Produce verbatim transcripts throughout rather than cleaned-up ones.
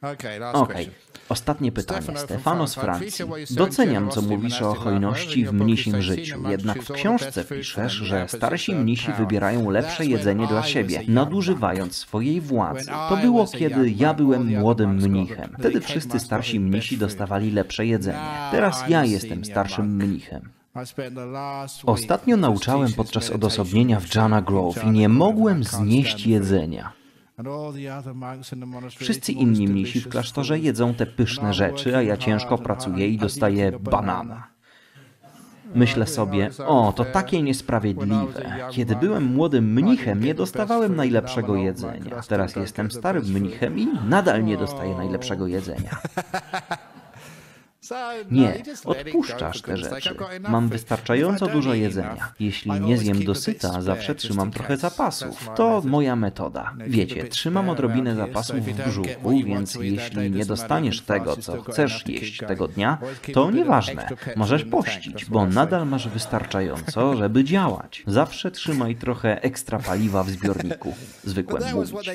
Okej. Ostatnie pytanie. Stefano z Francji. Doceniam, co mówisz o hojności w mnisim życiu. Jednak w książce piszesz, że starsi mnisi wybierają lepsze jedzenie dla siebie, nadużywając swojej władzy. To było, kiedy ja byłem młodym mnichem. Wtedy wszyscy starsi mnisi dostawali lepsze jedzenie. Teraz ja jestem starszym mnichem. Ostatnio nauczałem podczas odosobnienia w Jana Grove i nie mogłem znieść jedzenia. Wszyscy inni mnisi w klasztorze jedzą te pyszne rzeczy, a ja ciężko pracuję i dostaję banana. Myślę sobie, o, to takie niesprawiedliwe. Kiedy byłem młodym mnichem, nie dostawałem najlepszego jedzenia. Teraz jestem starym mnichem i nadal nie dostaję najlepszego jedzenia. Nie, odpuszczasz te rzeczy. Mam wystarczająco dużo jedzenia. Jeśli nie zjem dosyta, zawsze trzymam trochę zapasów. To moja metoda. Wiecie, trzymam odrobinę zapasów w brzuchu, więc jeśli nie dostaniesz tego, co chcesz jeść tego dnia, to nieważne. Możesz pościć, bo nadal masz wystarczająco, żeby działać. Zawsze trzymaj trochę ekstra paliwa w zbiorniku. Zwykłem mówić.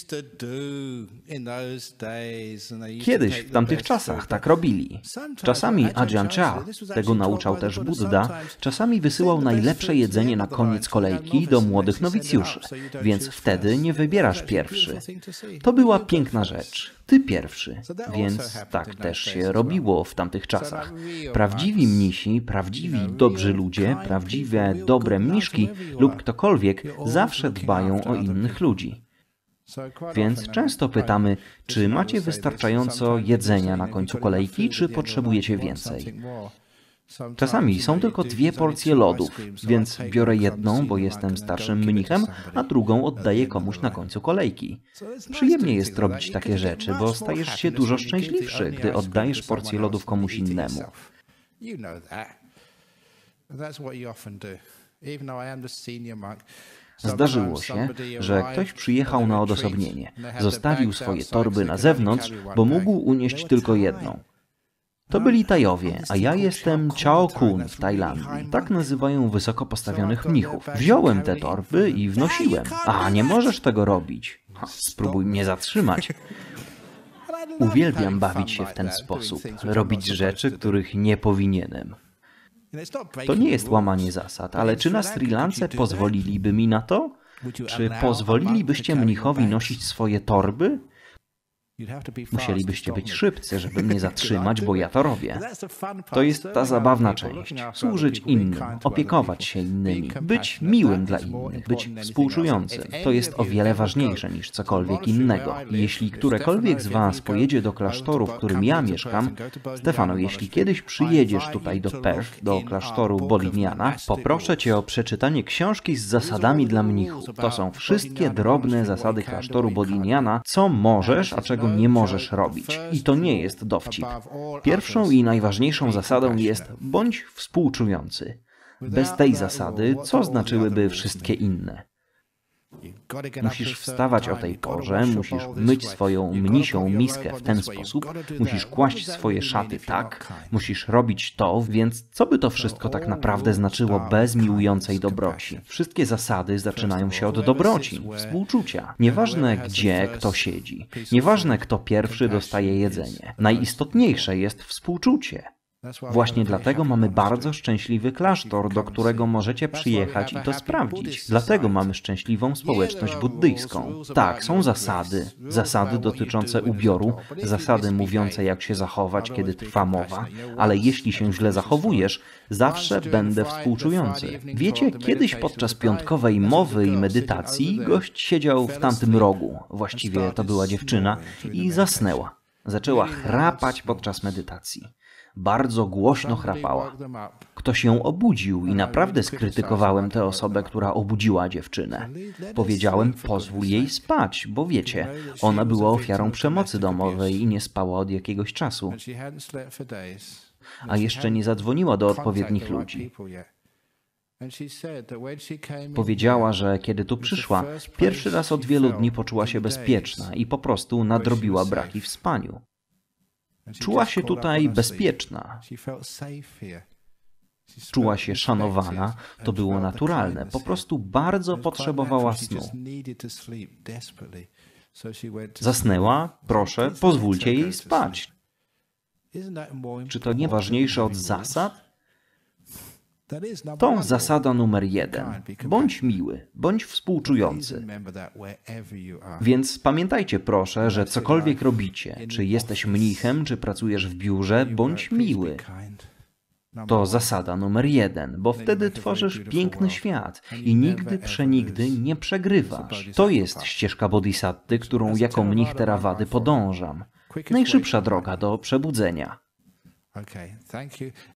Kiedyś, w tamtych czasach, tak robili. Czasami Ajahn Chah, tego nauczał też Buddha, czasami wysyłał najlepsze jedzenie na koniec kolejki do młodych nowicjuszy, więc wtedy nie wybierasz pierwszy. To była piękna rzecz. Ty pierwszy, więc tak też się robiło w tamtych czasach. Prawdziwi mnisi, prawdziwi dobrzy ludzie, prawdziwe dobre mniszki lub ktokolwiek zawsze dbają o innych ludzi. Więc często pytamy, czy macie wystarczająco jedzenia na końcu kolejki, czy potrzebujecie więcej. Czasami są tylko dwie porcje lodów, więc biorę jedną, bo jestem starszym mnichem, a drugą oddaję komuś na końcu kolejki. Przyjemnie jest robić takie rzeczy, bo stajesz się dużo szczęśliwszy, gdy oddajesz porcję lodów komuś innemu. Zdarzyło się, że ktoś przyjechał na odosobnienie, zostawił swoje torby na zewnątrz, bo mógł unieść tylko jedną. To byli Tajowie, a ja jestem Chao Kun w Tajlandii. Tak nazywają wysoko postawionych mnichów. Wziąłem te torby i wnosiłem. A, nie możesz tego robić. Ha, spróbuj mnie zatrzymać. Uwielbiam bawić się w ten sposób, robić rzeczy, których nie powinienem. To nie jest łamanie zasad, ale czy na Sri Lance pozwoliliby mi na to? Czy pozwolilibyście mnichowi nosić swoje torby? Musielibyście być szybcy, żeby mnie zatrzymać, bo ja to robię. To jest ta zabawna część. Służyć innym, opiekować się innymi, być miłym dla innych, być współczującym. To jest o wiele ważniejsze niż cokolwiek innego. Jeśli którekolwiek z was pojedzie do klasztoru, w którym ja mieszkam, Stefano, jeśli kiedyś przyjedziesz tutaj do Perth, do klasztoru Bodhinyana, poproszę cię o przeczytanie książki z zasadami dla mnichów. To są wszystkie drobne zasady klasztoru Bodhinyana, co możesz, a czego nie możesz robić. I to nie jest dowcip. Pierwszą i najważniejszą zasadą jest bądź współczujący. Bez tej zasady, co znaczyłyby wszystkie inne? Musisz wstawać o tej porze, musisz myć swoją mnisią miskę w ten sposób, musisz kłaść swoje szaty tak, musisz robić to, więc co by to wszystko tak naprawdę znaczyło bez miłującej dobroci? Wszystkie zasady zaczynają się od dobroci, współczucia. Nieważne gdzie kto siedzi, nieważne kto pierwszy dostaje jedzenie. Najistotniejsze jest współczucie. Właśnie dlatego mamy bardzo szczęśliwy klasztor, do którego możecie przyjechać i to sprawdzić. Dlatego mamy szczęśliwą społeczność buddyjską. Tak, są zasady. Zasady dotyczące ubioru, zasady mówiące jak się zachować, kiedy trwa mowa, ale jeśli się źle zachowujesz, zawsze będę współczujący. Wiecie, kiedyś podczas piątkowej mowy i medytacji gość siedział w tamtym rogu, właściwie to była dziewczyna, i zasnęła. Zaczęła chrapać podczas medytacji. Bardzo głośno chrapała. Ktoś ją obudził i naprawdę skrytykowałem tę osobę, która obudziła dziewczynę. Powiedziałem, pozwól jej spać, bo wiecie, ona była ofiarą przemocy domowej i nie spała od jakiegoś czasu. A jeszcze nie zadzwoniła do odpowiednich ludzi. Powiedziała, że kiedy tu przyszła, pierwszy raz od wielu dni poczuła się bezpieczna i po prostu nadrobiła braki w spaniu. Czuła się tutaj bezpieczna. Czuła się szanowana, to było naturalne. Po prostu bardzo potrzebowała snu. Zasnęła? Proszę, pozwólcie jej spać. Czy to nie ważniejsze od zasad? To zasada numer jeden. Bądź miły, bądź współczujący. Więc pamiętajcie proszę, że cokolwiek robicie, czy jesteś mnichem, czy pracujesz w biurze, bądź miły. To zasada numer jeden, bo wtedy tworzysz piękny świat i nigdy przenigdy nie przegrywasz. To jest ścieżka bodhisattwy, którą jako mnich Theravady podążam. Najszybsza droga do przebudzenia.